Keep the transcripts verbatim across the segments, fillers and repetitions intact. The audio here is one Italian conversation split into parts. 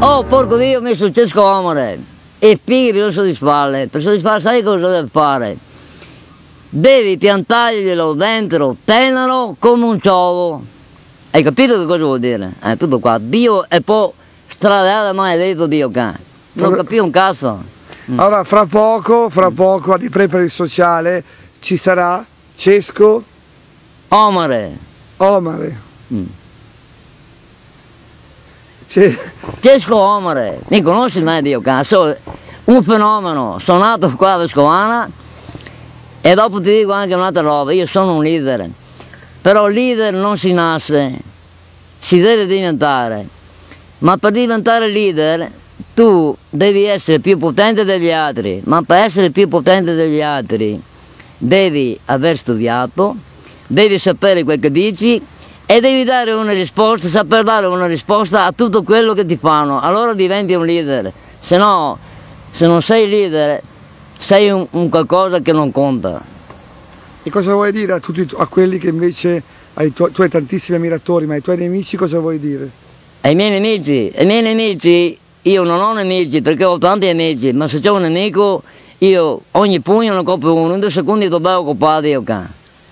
Oh, porco Dio, mi è successo amore. E figli per soddisfarle. Per soddisfarle sai cosa deve fare? Devi piantarglielo dentro, tenero come un ciovo. Hai capito che cosa vuol dire? È tutto qua. Dio e poi stradale maledetto Dio che. Non capisco un cazzo. Mm. Allora, fra poco, fra poco, a Di Pre per il sociale, ci sarà Cesco Omare. Omare. Mm. Cesco Omare. Mi conosci mai Dio che? So, un fenomeno. Sono nato qua a Vescovana e dopo ti dico anche un'altra roba. Io sono un leader. Però leader non si nasce, si deve diventare. Ma per diventare leader tu devi essere più potente degli altri, ma per essere più potente degli altri devi aver studiato, devi sapere quel che dici e devi dare una risposta, saper dare una risposta a tutto quello che ti fanno, allora diventi un leader, se no, se non sei leader, sei un, un qualcosa che non conta. E cosa vuoi dire a tutti, a quelli che invece, hai tu, tu hai tantissimi ammiratori, ma ai tuoi nemici cosa vuoi dire? Ai miei nemici, ai miei nemici, io non ho nemici perché ho tanti amici, ma se c'è un nemico, io ogni pugno ne copro uno, in due secondi ti devo occupare io can.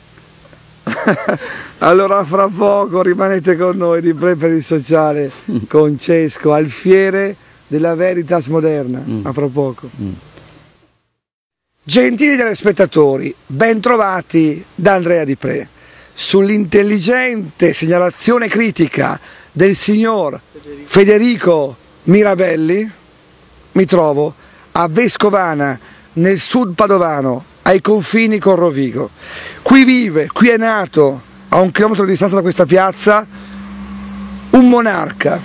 Allora fra poco rimanete con noi Di Pre per il sociale con Cesco, alfiere della Veritas Moderna, mm. a fra poco. Mm. Gentili telespettatori, ben trovati da Andrea Di Pre sull'intelligente segnalazione critica del signor Federico Mirabelli. Mi trovo a Vescovana, nel sud padovano, ai confini con Rovigo. Qui vive, qui è nato, a un chilometro di distanza da questa piazza, un monarca.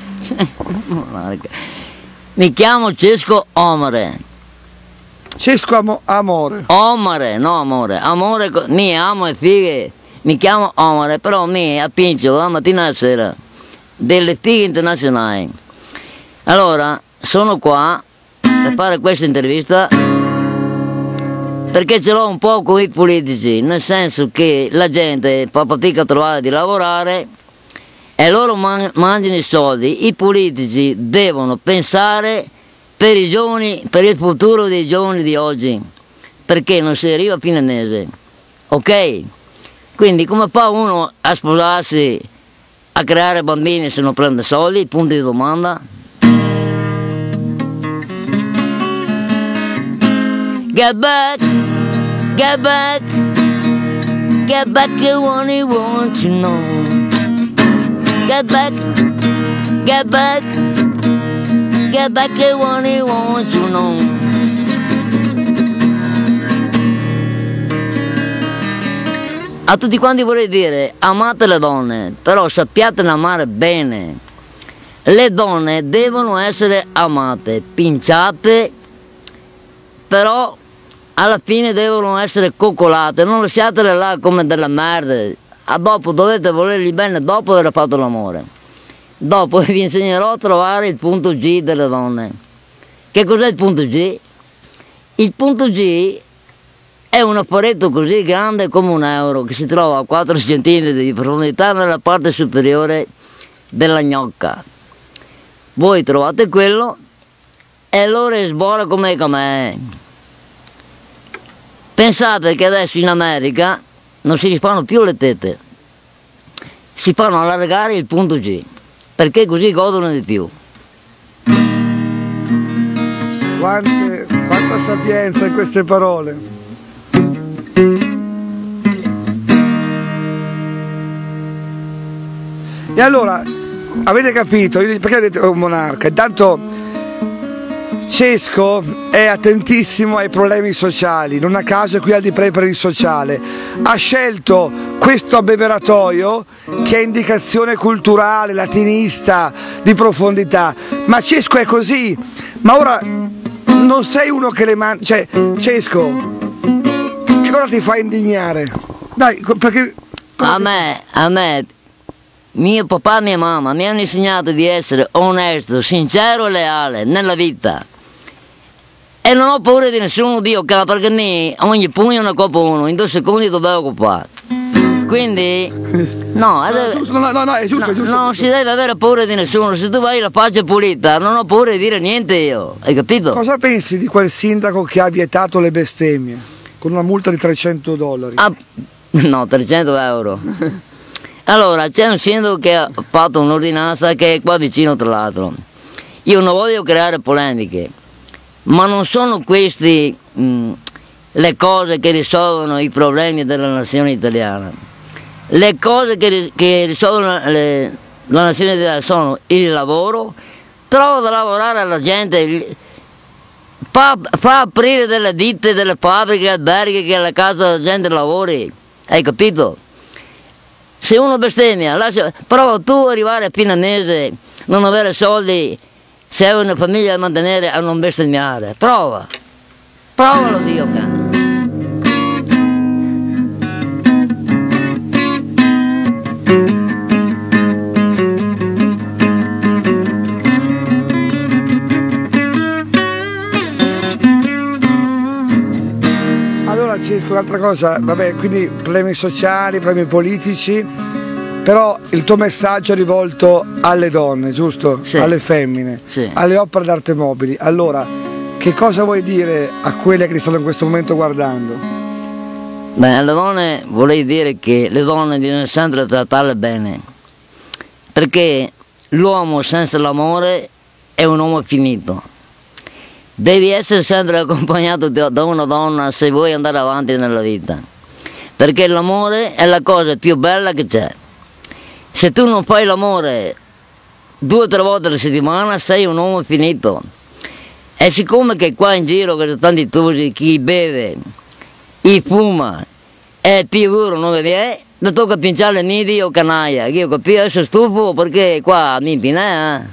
Mi chiamo Cesco Omare. Cesco Amo Amore. Omare, no amore. Amore, mi amo e fighe. Mi chiamo Omare, però mi appingo la mattina e la sera delle fighe internazionali. Allora, sono qua per fare questa intervista perché ce l'ho un po' con i politici, nel senso che la gente fa fatica a trovare di lavorare e loro man mangiano i soldi. I politici devono pensare per i giovani, per il futuro dei giovani di oggi, perché non si arriva a fine mese, ok? Quindi come fa uno a sposarsi, a creare bambini se non prende soldi? Punto di domanda. Get back, get back, get back I only want to know. Get back, get back, get back I only want to know. A tutti quanti vorrei dire, amate le donne, però sappiatene amare bene. Le donne devono essere amate, pinciate, però alla fine devono essere coccolate, non lasciatele là come delle merde. A dopo dovete volerli bene dopo aver fatto l'amore. Dopo vi insegnerò a trovare il punto G delle donne. Che cos'è il punto G? Il punto G è un apparecchio così grande come un euro che si trova a quattro centimetri di profondità nella parte superiore della gnocca. Voi trovate quello e allora sbora come com'è. Pensate che adesso in America non si fanno più le tette, si fanno allargare il punto G, perché così godono di più. Quante, quanta sapienza in queste parole. E allora, avete capito, io, perché avete un monarca? Intanto Cesco è attentissimo ai problemi sociali, non a caso è qui a Di Pre per il sociale. Ha scelto questo abbeveratoio che è indicazione culturale, latinista, di profondità. Ma Cesco è così, ma ora non sei uno che le mangia. Cioè, Cesco, che cosa ti fa indignare? Dai, perché... A me, a me, mio papà e mia mamma mi hanno insegnato di essere onesto, sincero e leale nella vita. E non ho paura di nessuno, Dio, perché ogni pugno ne copro uno, in due secondi dovevo occupare. Quindi, no, No, deve- giusto, no, no, no, è giusto, no, è giusto. non si deve avere paura di nessuno. Se tu vai la faccia pulita, non ho paura di dire niente io, hai capito? Cosa pensi di quel sindaco che ha vietato le bestemmie con una multa di trecento dollari? Ah, no, trecento euro. Allora, c'è un sindaco che ha fatto un'ordinanza che è qua vicino tra l'altro. Io non voglio creare polemiche, ma non sono queste le cose che risolvono i problemi della nazione italiana. Le cose che, ri- che risolvono le- la nazione italiana sono il lavoro, trova da lavorare alla gente, il- fa, fa aprire delle ditte, delle fabbriche, alberghi che alla casa la gente lavori, hai capito? Se uno bestemmia, lascia, prova tu a arrivare a fine mese, non avere soldi, se hai una famiglia da mantenere, a non bestemmiare, prova, provalo Dio cane. Allora Cesco, un'altra cosa, vabbè, quindi problemi sociali, problemi politici, però il tuo messaggio è rivolto alle donne, giusto? Sì. Alle femmine, Sì. alle opere d'arte mobili. Allora, che cosa vuoi dire a quelle che ti stanno in questo momento guardando? Beh, alle donne vorrei dire che le donne bisogna sempre trattarle bene, perché l'uomo senza l'amore è un uomo finito. Devi essere sempre accompagnato da da una donna se vuoi andare avanti nella vita, perché l'amore è la cosa più bella che c'è. Se tu non fai l'amore due o tre volte alla settimana sei un uomo finito. E siccome che qua in giro che sono tanti tusi, chi beve, chi fuma, e più duro non vedi, eh, mi tocca pinciare nidi o canaglia. Io capisco, adesso stufo perché qua mi impina, eh.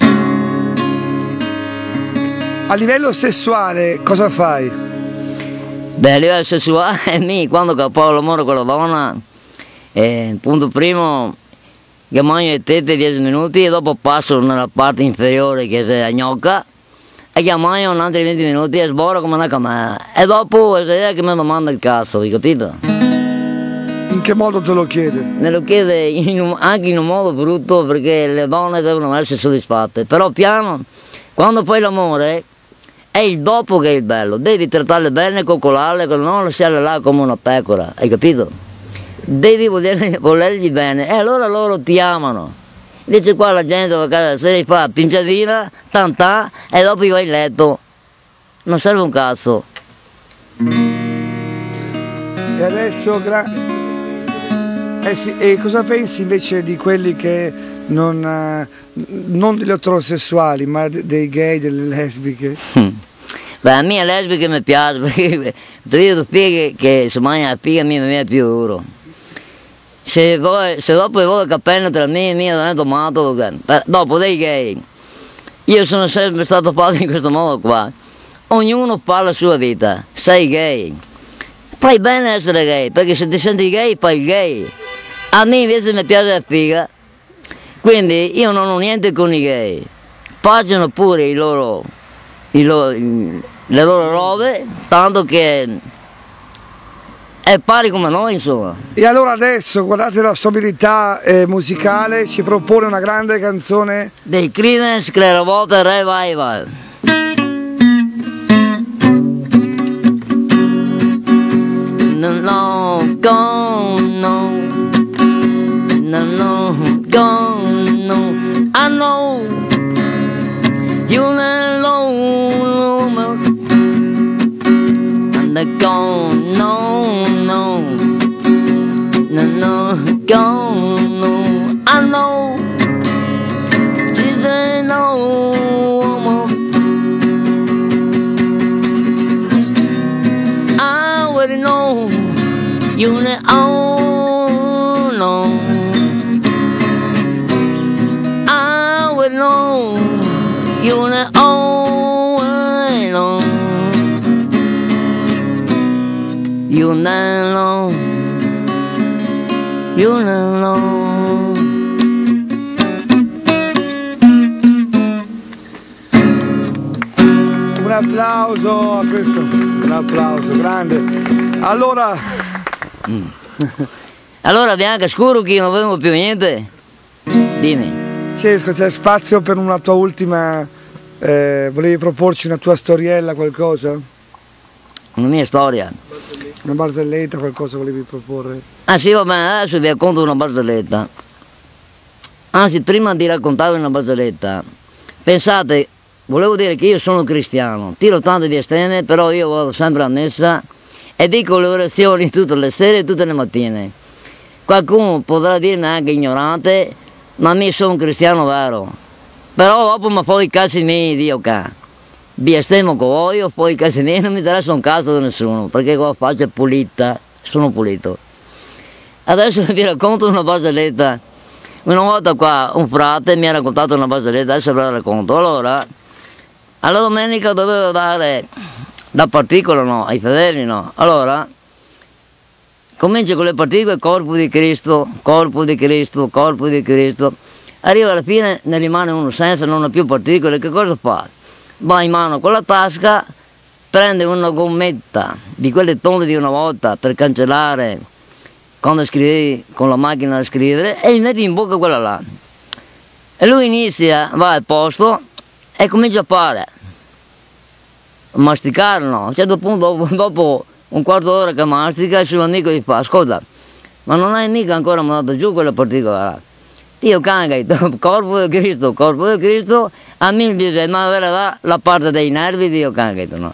A livello sessuale cosa fai? Beh, a livello sessuale, mi, quando capo l'amore con la donna, eh, punto primo, che mangio le tette dieci minuti e dopo passo nella parte inferiore che è la gnocca, e che mangio un altri venti minuti e sboro come una camera. E dopo è lei che mi manda il cazzo, hai capito? In che modo te lo chiede? Me lo chiede in un- anche in un modo brutto perché le donne devono essere soddisfatte, però piano, quando fai l'amore, è il dopo che è il bello, devi trattarle bene, coccolarle, non lasciarle là come una pecora, hai capito? Devi voler, volergli bene e allora loro ti amano. Invece qua la gente va a casa, se li fa pinciadina, tantà e dopo vai in letto, non serve un cazzo. E adesso, gra- eh sì, e cosa pensi invece di quelli che non, eh, non degli eterosessuali, ma de- dei gay, delle lesbiche? Beh, a me lesbiche mi piace perché io fighe che se mangia la figa a me mi è più duro. Se, voi, se dopo voi il capello tra me e me non è tomato, beh, dopo dei gay, io sono sempre stato fatto in questo modo qua. Ognuno fa la sua vita, sei gay. Fai bene essere gay, perché se ti senti gay fai gay. A me invece mi piace la figa, quindi io non ho niente con i gay. Facciano pure i loro, i loro, le loro robe, tanto che è pari come noi, insomma. E allora adesso, guardate la sua abilità eh, musicale, ci propone una grande canzone. Dei Creedence Clearwater Revival. No, no, go, no. No, no, go, no. I know you alone, and the go, no, no. No, no, go, no. I know she's a no woman. I already know you know, no. I already know you know, no. You know, you know. Un applauso a questo, un applauso grande. Allora, Allora bianca scuro che non vedo più niente. Dimmi. Cesco, c'è spazio per una tua ultima... Eh, volevi proporci una tua storiella, qualcosa? Una mia storia. Una barzelletta, qualcosa volevi proporre? Ah sì, va bene, adesso vi racconto una barzelletta. Anzi, prima di raccontarvi una barzelletta, pensate, volevo dire che io sono cristiano, tiro tanto di estene, però io vado sempre a messa e dico le orazioni tutte le sere e tutte le mattine. Qualcuno potrà dirmi anche ignorante, ma io sono un cristiano vero. Però dopo mi fa i cazzi miei, Dio ca. Vi stiamo con voi, poi i cazzi miei non mi interessa un cazzo da nessuno, perché qua la faccia è pulita, sono pulito. Adesso vi racconto una barzelletta. Una volta qua un frate mi ha raccontato una barzelletta, adesso ve la racconto. Allora, alla domenica dovevo dare la particola, no, ai fedeli, no. Allora, comincia con le particole, corpo di Cristo, corpo di Cristo, corpo di Cristo. Arriva alla fine, ne rimane uno senza, non ha più particole, che cosa fa? Va in mano con la tasca, prende una gommetta di quelle tonde di una volta per cancellare quando scrivevi con la macchina da scrivere e gli metti in bocca quella là. E lui inizia, va al posto e comincia a fare, a masticare, no? A un certo punto, dopo, dopo un quarto d'ora che mastica, il suo amico gli fa, ascolta, ma non hai mica ancora mandato giù quella particola là? Io canga, corpo di Cristo, corpo di Cristo, a me mi dice, ma verrà la parte dei nervi, Dio canga, no?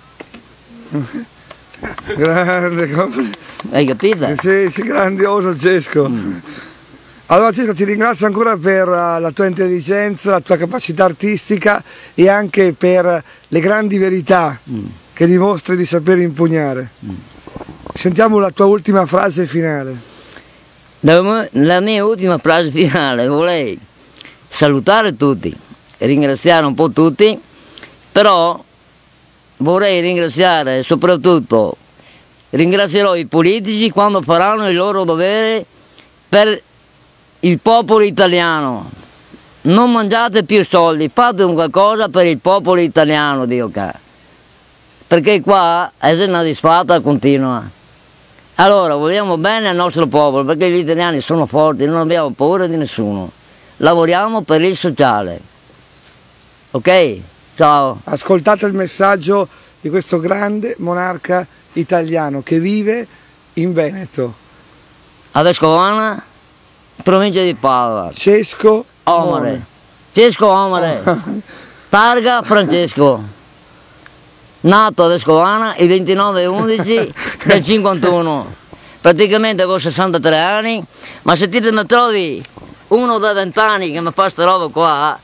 Grande, compl- Hai capito? Sì, sì, grandioso Cesco. Mm. Allora Cesco, ti ringrazio ancora per la tua intelligenza, la tua capacità artistica e anche per le grandi verità mm. che dimostri di saper impugnare. Mm. Sentiamo la tua ultima frase finale. La mia ultima frase finale, vorrei salutare tutti, ringraziare un po' tutti, però vorrei ringraziare soprattutto, ringrazierò i politici quando faranno il loro dovere per il popolo italiano. Non mangiate più soldi, fate un qualcosa per il popolo italiano, Dio ca. Perché qua è una disfatta continua. Allora, vogliamo bene al nostro popolo, perché gli italiani sono forti, non abbiamo paura di nessuno. Lavoriamo per il sociale. Ok? Ciao. Ascoltate il messaggio di questo grande monarca italiano che vive in Veneto. A Vescovana, provincia di Padova. Cesco Omare. Cesco Omare. Targa Francesco. Nato a Vescovana il ventinove undici del cinquantuno, praticamente con sessantatré anni, ma se ti ne trovi uno da venti anni che mi fa sta roba qua,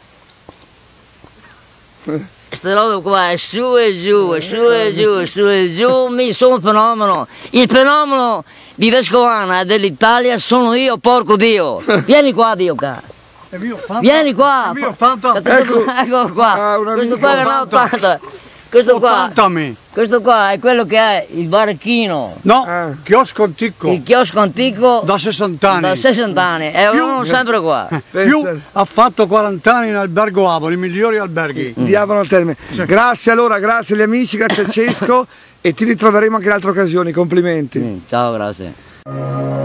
sta roba qua è su e giù, è su e giù, è su e giù, mi sono un fenomeno, il fenomeno di Vescovana e dell'Italia sono io, porco Dio, vieni qua Dio ca. Vieni qua, ecco, ecco qua, ah, questo qua è ottanta. Questo qua, questo qua è quello che è il barchino. No, ah. chiosco antico. Il chiosco antico da sessanta anni. Da sessanta anni, e uno sempre qua. Più ha fatto quaranta anni in albergo Avon, i migliori alberghi. Mm. Di Avon al Termine. Sì. Grazie allora, grazie agli amici, grazie a Cesco e ti ritroveremo anche in altre occasioni, complimenti. Mm, ciao, grazie.